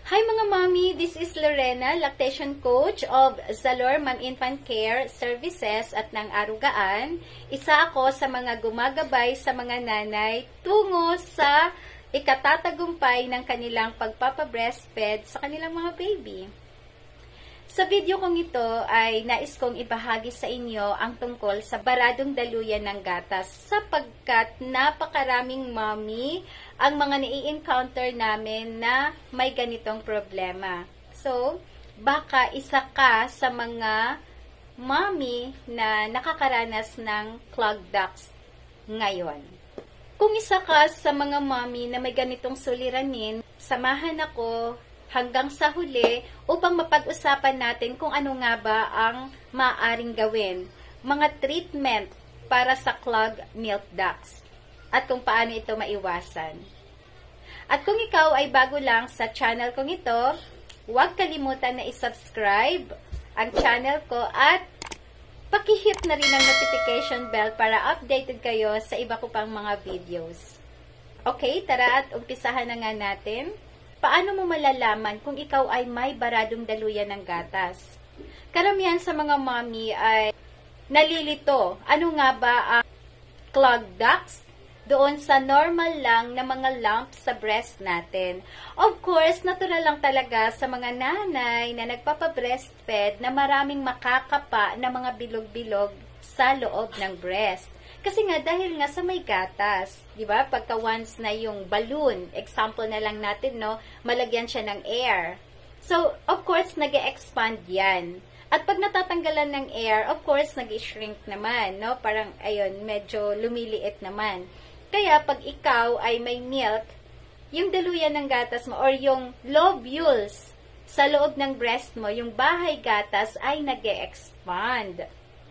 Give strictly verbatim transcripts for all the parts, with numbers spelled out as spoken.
Hi mga mommy, this is Lorena, lactation coach of Zalor Mom Infant Care Services at ng Arugaan. Isa ako sa mga gumagabay sa mga nanay tungo sa ikatatagumpay ng kanilang pagpapabreastfeed sa kanilang mga baby. Sa video kong ito ay nais kong ibahagi sa inyo ang tungkol sa baradong daluyan ng gatas sapagkat napakaraming mommy ang mga nai-encounter namin na may ganitong problema. So, baka isa ka sa mga mommy na nakakaranas ng clogged ducts ngayon. Kung isa ka sa mga mommy na may ganitong suliranin, samahan ako hanggang sa huli upang mapag-usapan natin kung ano nga ba ang maaaring gawin, mga treatment para sa clogged milk ducts at kung paano ito maiwasan. At kung ikaw ay bago lang sa channel kong ito, huwag kalimutan na i-subscribe ang channel ko at pakihit na rin ang notification bell para updated kayo sa iba ko pang mga videos. Okay, tara at umpisahan na nga natin. Paano mo malalaman kung ikaw ay may baradong daluyan ng gatas? Karamihan sa mga mommy ay nalilito. Ano nga ba ang clogged ducts? Doon sa normal lang na mga lumps sa breast natin. Of course, natural lang talaga sa mga nanay na nagpapabreastfeed na maraming makakapa na mga bilog-bilog sa loob ng breast. Kasi nga, dahil nga sa may gatas, di ba? Pagka once na yung balloon, example na lang natin, no? Malagyan siya ng air. So, of course, nag-expand yan. At pag natatanggalan ng air, of course, nag-shrink naman, no? Parang, ayun, medyo lumiliit naman. Kaya, pag ikaw ay may milk, yung daluyan ng gatas mo, or yung lobules sa loob ng breast mo, yung bahay gatas, ay nag-expand.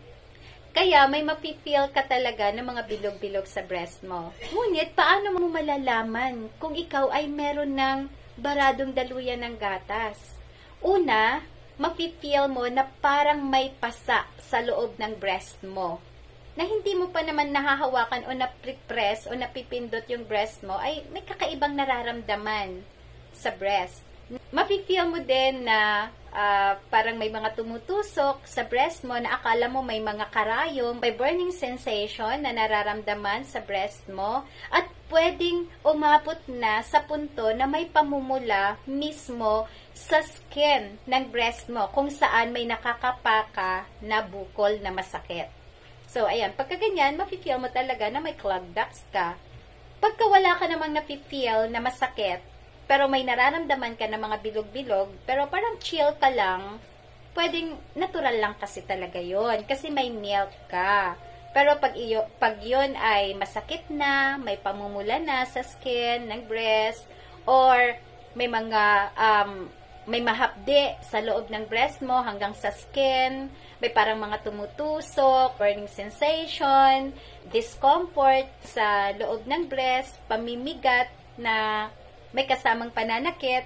Kaya may mapipil ka talaga ng mga bilog-bilog sa breast mo. Ngunit, paano mo malalaman kung ikaw ay meron ng baradong daluyan ng gatas? Una, mapipil mo na parang may pasa sa loob ng breast mo. Na hindi mo pa naman nahahawakan o napipress o napipindot yung breast mo, ay may kakaibang nararamdaman sa breast. Mapipil mo din na uh, parang may mga tumutusok sa breast mo na akala mo may mga karayom, may burning sensation na nararamdaman sa breast mo at pwedeng umabot na sa punto na may pamumula mismo sa skin ng breast mo kung saan may nakakapaka na bukol na masakit. So, ayan, pagka ganyan, mapipil mo talaga na may clogged ducts ka. Pagka wala ka namang napipil na masakit, pero may nararamdaman ka na mga bilog-bilog, pero parang chill ka lang, pwedeng natural lang kasi talaga yon kasi may milk ka. Pero pag, iyo, pag yun ay masakit na, may pamumula na sa skin ng breast, or may mga, um, may mahapde sa loob ng breast mo hanggang sa skin, may parang mga tumutusok, burning sensation, discomfort sa loob ng breast, pamimigat na may kasamang pananakit,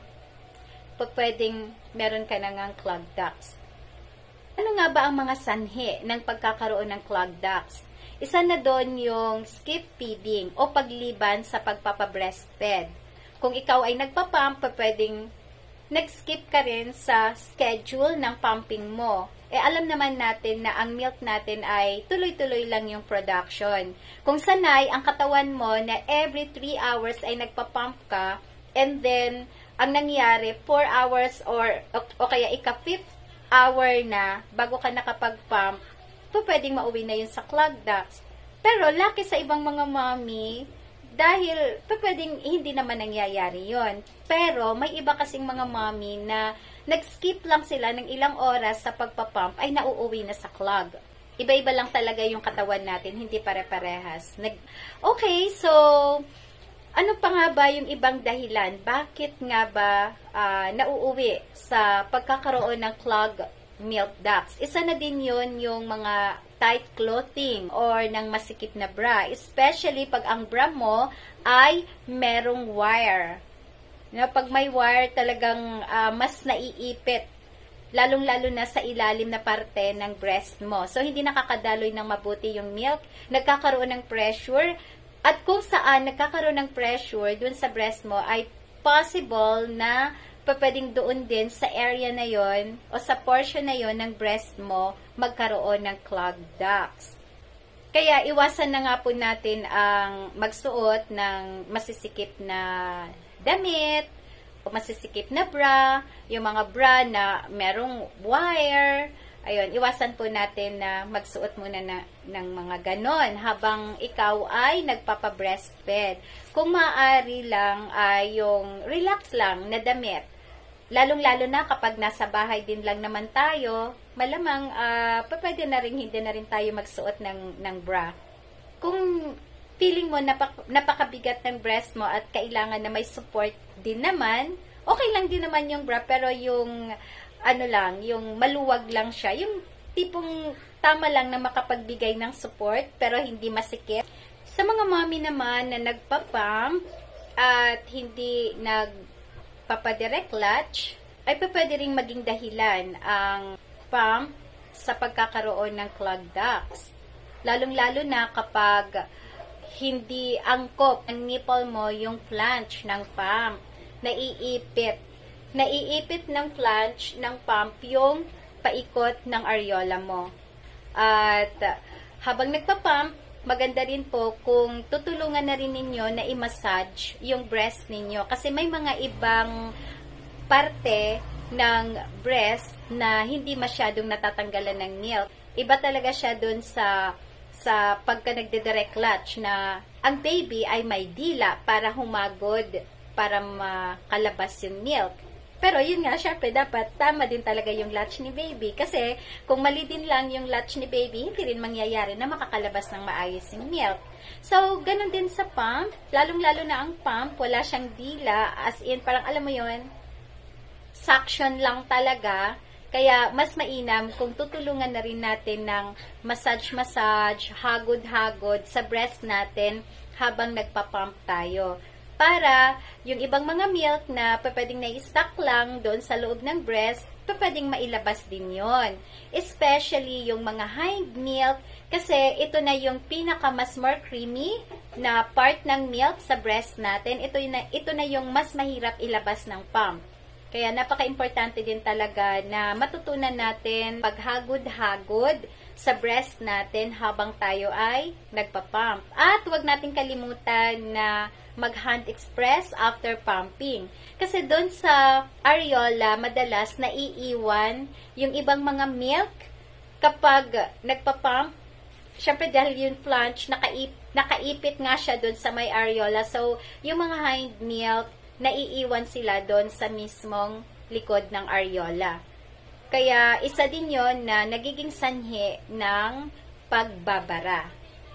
pwedeng meron ka na ngang clogged ducts. Ano nga ba ang mga sanhi ng pagkakaroon ng clogged ducts? Isa na doon yung skip feeding o pagliban sa pagpapabreastfeed. Kung ikaw ay nagpapump, pwedeng nag-skip ka rin sa schedule ng pumping mo. Eh, alam naman natin na ang milk natin ay tuloy-tuloy lang yung production. Kung sanay, ang katawan mo na every three hours ay nagpa-pump ka, and then, ang nangyari, four hours or, o, o kaya ika-fifth hour na, bago ka nakapag-pump, po pwedeng mauwi na yun sa clogged ducts. Pero, lucky sa ibang mga mommy, dahil po pwedeng hindi naman nangyayari yon. Pero, may iba kasing mga mommy na nag-skip lang sila ng ilang oras sa pagpapump ay nauuwi na sa clog. Iba-iba lang talaga yung katawan natin, hindi pare-parehas. Nag okay, so, ano pa nga ba yung ibang dahilan? Bakit nga ba uh, nauuwi sa pagkakaroon ng clogged milk ducts? Isa na din yun yung mga tight clothing or ng masikip na bra. Especially pag ang bra mo ay merong wire. Na pag may wire, talagang uh, mas naiipit, lalong-lalo na sa ilalim na parte ng breast mo. So, hindi nakakadaloy ng mabuti yung milk, nagkakaroon ng pressure, at kung saan nagkakaroon ng pressure dun sa breast mo, ay possible na pwedeng doon din sa area na yon o sa portion na yon ng breast mo magkaroon ng clogged ducts. Kaya iwasan na nga po natin ang magsuot ng masisikip na damit o masisikip na bra, yung mga bra na merong wire. Ayun, iwasan po natin na magsuot muna na, ng mga ganon habang ikaw ay nagpapa-breastfeed. Kung maaari lang ay yung relax lang na damit. Lalong-lalo na kapag nasa bahay din lang naman tayo, malamang uh, pwede na rin, hindi na rin tayo magsuot ng, ng bra. Kung feeling mo napak, napakabigat ng breast mo at kailangan na may support din naman, okay lang din naman yung bra, pero yung ano lang, yung maluwag lang siya, yung tipong tama lang na makapagbigay ng support pero hindi masikip. Sa mga mommy naman na nagpapump at hindi nag papadirect latch, ay pwede ring maging dahilan ang pump sa pagkakaroon ng clogged ducts. Lalong-lalo na kapag hindi angkop ang nipple mo yung flange ng pump, naiipit. Naiipit ng flange ng pump yung paikot ng areola mo. At habang nagpa-pump, maganda rin po kung tutulungan na rin ninyo na i-massage yung breast ninyo. Kasi may mga ibang parte ng breast na hindi masyadong natatanggalan ng milk. Iba talaga siya dun sa, sa pagka nagde-direct latch na ang baby ay may dila para humagod, para makalabas yung milk. Pero yun nga, syempre, dapat tama din talaga yung latch ni baby. Kasi kung mali din lang yung latch ni baby, hindi rin mangyayari na makakalabas ng maayos yung milk. So, ganun din sa pump. Lalong-lalo na ang pump, wala siyang dila. As in, parang alam mo yun, suction lang talaga. Kaya mas mainam kung tutulungan na rin natin ng massage-massage, hagod-hagod sa breast natin habang nagpa-pump tayo. Para yung ibang mga milk na pwedeng na-stock lang doon sa loob ng breast, pwedeng mailabas din yon. Especially yung mga hind milk, kasi ito na yung pinaka mas more creamy na part ng milk sa breast natin. Ito na, ito na yung mas mahirap ilabas ng pump. Kaya napaka-importante din talaga na matutunan natin paghagod-hagod sa breast natin habang tayo ay nagpa-pump. At huwag natin kalimutan na mag-hand express after pumping. Kasi doon sa areola, madalas naiiwan yung ibang mga milk kapag nagpa-pump. Syempre dahil yung flange, nakaip, nakaipit nga siya doon sa may areola. So, yung mga hind milk, naiiwan sila doon sa mismong likod ng areola. Kaya isa din yon na nagiging sanhi ng pagbabara.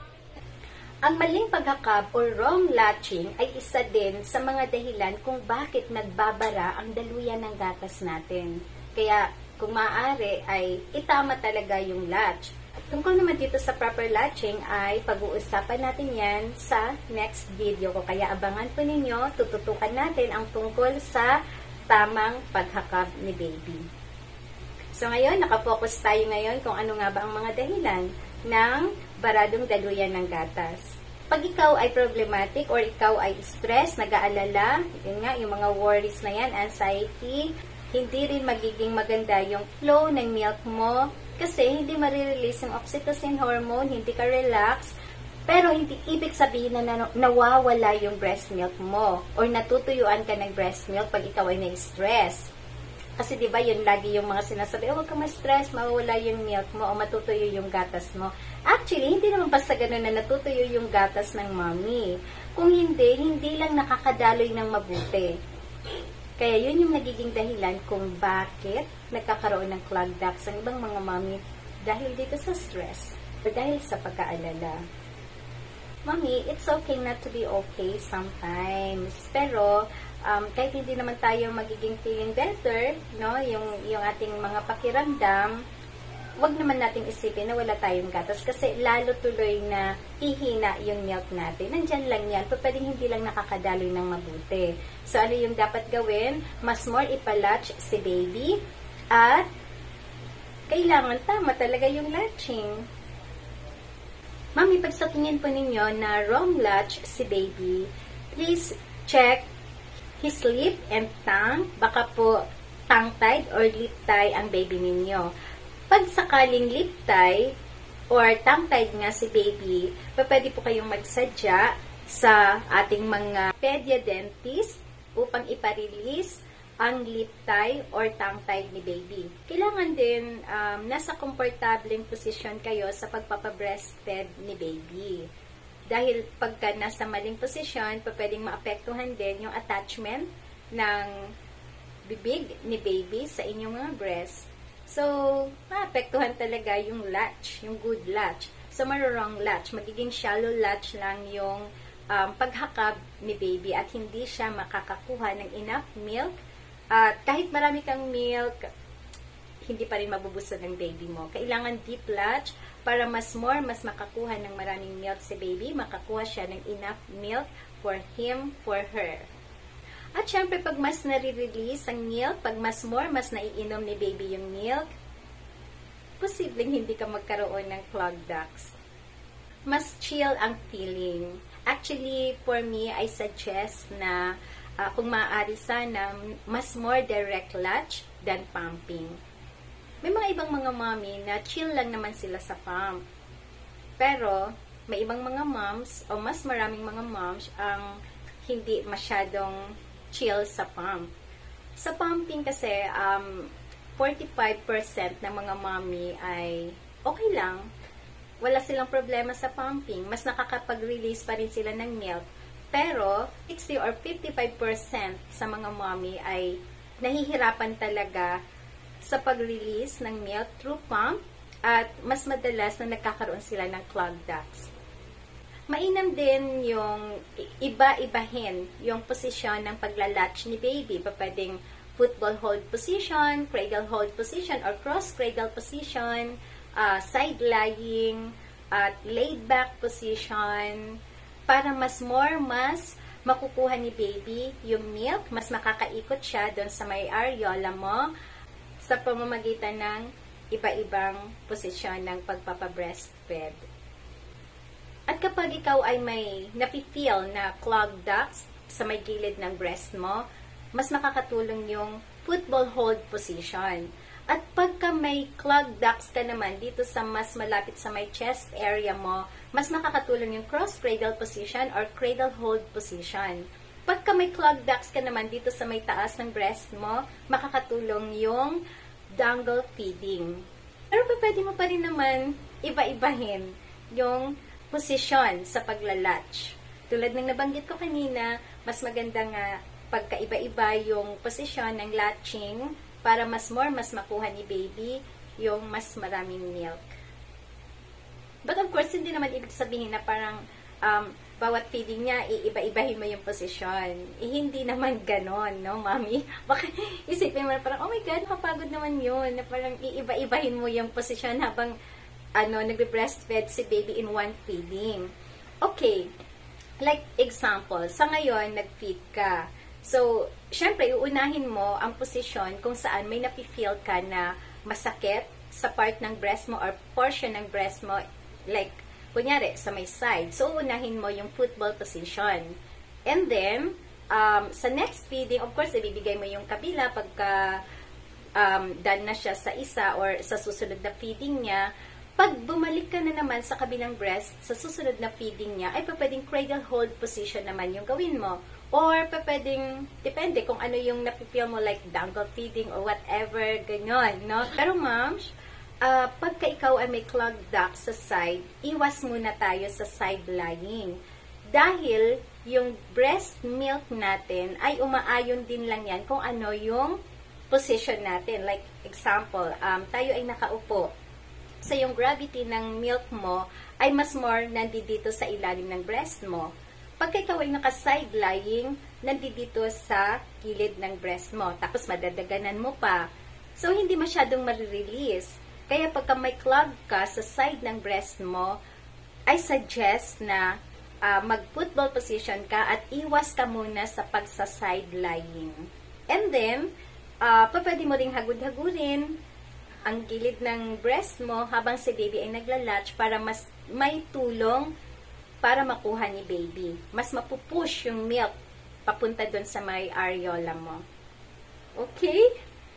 Ang maling paghakap o wrong latching ay isa din sa mga dahilan kung bakit nagbabara ang daluyan ng gatas natin. Kaya kung maaari ay itama talaga yung latch. Tungkol naman dito sa proper latching ay pag-uusapan natin yan sa next video ko. Kaya abangan po ninyo, tututukan natin ang tungkol sa tamang paghakap ni baby. So ngayon, nakafocus tayo ngayon kung ano nga ba ang mga dahilan ng baradong daluyan ng gatas. Pag ikaw ay problematic or ikaw ay stress, nag-aalala, yun nga, yung mga worries na yan, anxiety, hindi rin magiging maganda yung flow ng milk mo kasi hindi marirelease yung oxytocin hormone, hindi ka relax, pero hindi ibig sabihin na nawawala yung breast milk mo or natutuyuan ka ng breast milk pag ikaw ay na-stress. Kasi di ba yun lagi yung mga sinasabi, oh, huwag ka ma-stress, mawawala yung milk mo o matutuyo yung gatas mo. Actually, hindi naman basta ganun na natutuyo yung gatas ng mommy. Kung hindi, hindi lang nakakadaloy ng mabuti. Kaya yun yung nagiging dahilan kung bakit nagkakaroon ng clogged ducts ang ibang mga mommy dahil dito sa stress o dahil sa pagkaalala. Mommy, it's okay not to be okay sometimes. Pero, um, kahit hindi naman tayo magiging feeling better, no, yung, yung ating mga pakiramdam, wag naman nating isipin na wala tayong gatas kasi lalo tuloy na ihina yung milk natin. Nandyan lang yan, pero pwedeng hindi lang nakakadaloy ng mabuti. So, ano yung dapat gawin? Mas more ipalatch si baby at kailangan tama talaga yung latching. Mami, pag sa tingin po ninyo na wrong latch si baby, please check his lip and tongue, baka po tongue-tied or lip-tie ang baby ninyo. Pag sakaling lip-tie or tongue-tied nga si baby, pwede po kayong magsadya sa ating mga pediadentist upang iparelease ang lip-tie or tongue-tied ni baby. Kailangan din um, nasa komportableng posisyon kayo sa pagpapabreastfed ni baby. Dahil pagka nasa maling posisyon, pwedeng maapektuhan din yung attachment ng bibig ni baby sa inyong mga breast. So, maapektuhan talaga yung latch, yung good latch. So, marurong latch. Magiging shallow latch lang yung um, paghakab ni baby at hindi siya makakakuha ng enough milk. At kahit marami kang milk, hindi pa rin mabubusan ng baby mo. Kailangan deep latch para mas more, mas makakuha ng maraming milk si baby, makakuha siya ng enough milk for him, for her. At syempre, pag mas nare-release ang milk, pag mas more, mas naiinom ni baby yung milk, posibleng hindi ka magkaroon ng clogged ducts. Mas chill ang feeling. Actually, for me, I suggest na uh, kung maaari sana, mas more direct latch than pumping. May mga ibang mga mommy na chill lang naman sila sa pump. Pero, may ibang mga moms, o mas maraming mga moms, ang hindi masyadong chill sa pump. Sa pumping kasi, um, forty-five percent ng mga mommy ay okay lang. Wala silang problema sa pumping. Mas nakakapag-release pa rin sila ng milk. Pero, sixty or fifty-five percent sa mga mommy ay nahihirapan talaga sa pag-release ng milk through pump at mas madalas na nagkakaroon sila ng clogged ducts. Mainam din yung iba-ibahin yung posisyon ng paglalatch ni baby. Pwedeng football hold position, cradle hold position, or cross-cradle position, uh, side-lying, at laid-back position, para mas more, mas makukuha ni baby yung milk, mas makakaikot siya doon sa may areola mo, sa pamamagitan ng iba-ibang posisyon ng pagpapabreastfed. At kapag ikaw ay may napi-feel na clogged ducts sa may gilid ng breast mo, mas nakakatulong yung football hold position. At pagka may clogged ducts ka naman dito sa mas malapit sa may chest area mo, mas nakakatulong yung cross-cradle position or cradle hold position. Pagka may clogged ducts ka naman dito sa may taas ng breast mo, makakatulong yung dangle feeding. Pero pwede mo pa rin naman iba-ibahin yung posisyon sa paglalatch. Tulad ng nabanggit ko kanina, mas maganda nga pagkaiba-iba yung posisyon ng latching para mas more, mas makuha ni baby yung mas maraming milk. But of course, hindi naman ibig sabihin na parang um, bawat feeding niya, iiba-ibahin mo yung posisyon. Eh, hindi naman ganon, no, mami? Baka isipin mo na parang, oh my God, nakapagod naman yun. Na parang iiba-ibahin mo yung posisyon habang ano, nagbe-breastfeed si baby in one feeding. Okay, like example, sa ngayon, nag-feed ka. So, syempre, uunahin mo ang posisyon kung saan may napi-feel ka na masakit sa part ng breast mo or portion ng breast mo, like, kunyari, sa may side. So, unahin mo yung football position. And then, um, sa next feeding, of course, ibibigay mo yung kabila pagka um, done na siya sa isa or sa susunod na feeding niya. Pag bumalik ka na naman sa kabilang breast, sa susunod na feeding niya, ay pwedeng cradle hold position naman yung gawin mo. Or pwedeng, depende kung ano yung napipil mo, like dangle feeding or whatever, ganyan, no? Pero moms, Uh, pagka ikaw ay may clogged duct sa side, iwas muna tayo sa side lying. Dahil yung breast milk natin ay umaayon din lang yan kung ano yung position natin. Like example, um, tayo ay nakaupo. So yung gravity ng milk mo ay mas more nandito sa ilalim ng breast mo. Pagka ikaw ay naka-side lying, nandito sa gilid ng breast mo. Tapos madadaganan mo pa. So hindi masyadong ma-release. Kaya pagka may clog ka sa side ng breast mo, I suggest na uh, mag-football position ka at iwas ka muna sa pagsa-side lying. And then, uh, pwede mo ring hagud-hagurin ang gilid ng breast mo habang si baby ay naglalatch para mas may tulong para makuha ni baby. Mas mapupush yung milk papunta dun sa may areola mo. Okay?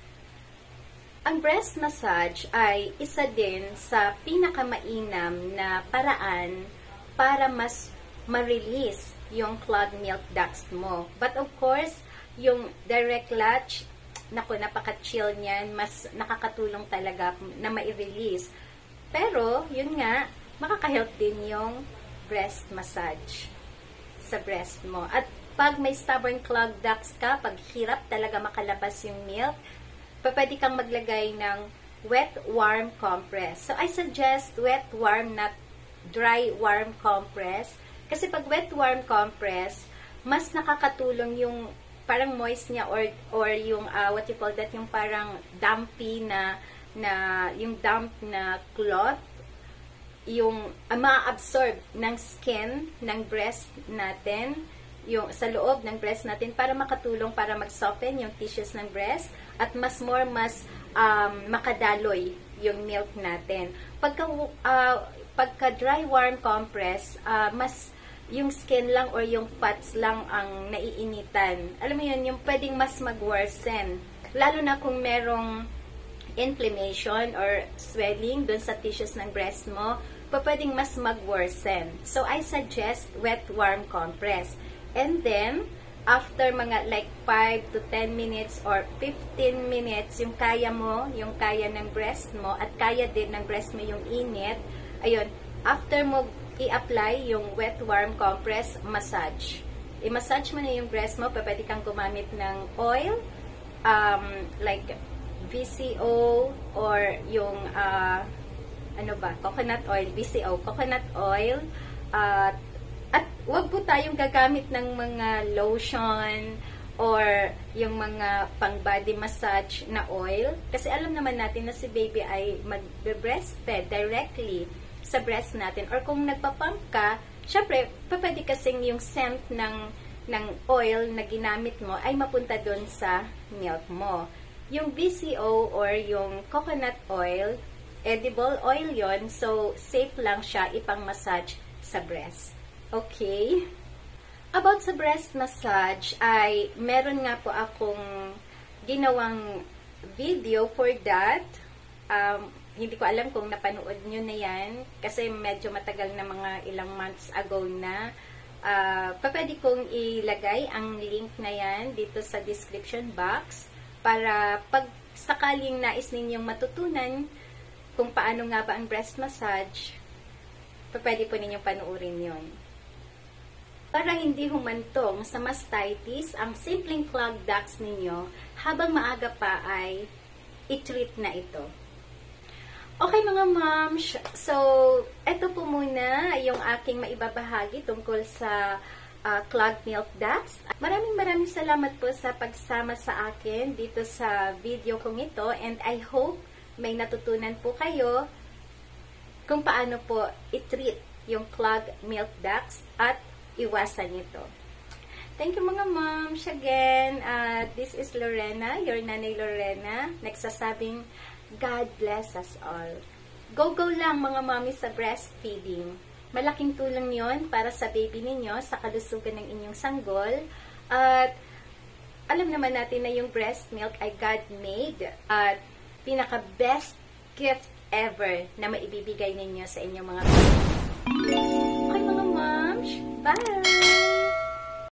Ang breast massage ay isa din sa pinakamainam na paraan para mas ma-release yung clogged milk ducts mo. But of course, yung direct latch, naku, napaka-chill niyan, mas nakakatulong talaga na ma-release. Pero, yun nga, makaka-help din yung breast massage sa breast mo. At pag may stubborn clogged ducts ka, pag hirap talaga makalabas yung milk, pwede kang maglagay ng wet warm compress. So, I suggest wet warm, not dry warm compress. Kasi pag wet warm compress, mas nakakatulong yung parang moist niya or or yung uh, what you call that, yung parang dumpy na na yung damp na cloth, yung uh, ma-absorb ng skin ng breast natin, yung sa loob ng breast natin para makatulong para mag-soften yung tissues ng breast at mas more mas um, makadaloy yung milk natin. Pagka uh, pagka dry warm compress, uh, mas yung skin lang or yung fats lang ang naiinitan. Alam mo yun, yung pwedeng mas mag-worsen. Lalo na kung merong inflammation or swelling dun sa tissues ng breast mo, pwedeng mas mag-worsen. So, I suggest wet warm compress. And then, after mga like five to ten minutes or fifteen minutes, yung kaya mo, yung kaya ng breast mo, at kaya din ng breast mo yung init, ayun, after mo i-apply yung wet warm compress, massage. I-massage mo na yung breast mo, pwede kang gumamit ng oil, um, like V C O or yung, uh, ano ba, coconut oil, V C O, coconut oil, uh, at wag po tayong gagamit ng mga lotion or yung mga pang body massage na oil, kasi alam naman natin na si baby ay mag-breastfed directly sa breast natin, or kung nagpapump ka, syempre, pwede kasing yung scent ng, ng oil na ginamit mo ay mapunta doon sa milk mo. Yung V C O or yung coconut oil, edible oil yon, so safe lang siya ipang-massage sa breast. Okay? About sa breast massage, ay meron nga po akong ginawang video for that. Um, Hindi ko alam kung napanood nyo na yan kasi medyo matagal na, mga ilang months ago na. Uh, pwede kong ilagay ang link na yan dito sa description box para pag sakaling nais ninyong matutunan kung paano nga ba ang breast massage, pwede po ninyong panuorin yon. Para hindi humantong sa mastitis ang simpleng clogged ducts ninyo, habang maaga pa ay i-treat na ito. Okay mga moms, so ito po muna yung aking maibabahagi tungkol sa uh, clogged milk ducts. Maraming maraming salamat po sa pagsama sa akin dito sa video kong ito, and I hope may natutunan po kayo kung paano po i-treat yung clogged milk ducts at iwasan ito. Thank you mga moms again. Uh, this is Lorena, your Nanay Lorena, nagsasabing God bless us all. Go-go lang mga mommy sa breastfeeding. Malaking tulong yon para sa baby ninyo, sa kalusugan ng inyong sanggol. At alam naman natin na yung breast milk ay God-made at pinaka-best gift ever na maibibigay ninyo sa inyong mga baby. Okay mga moms, bye!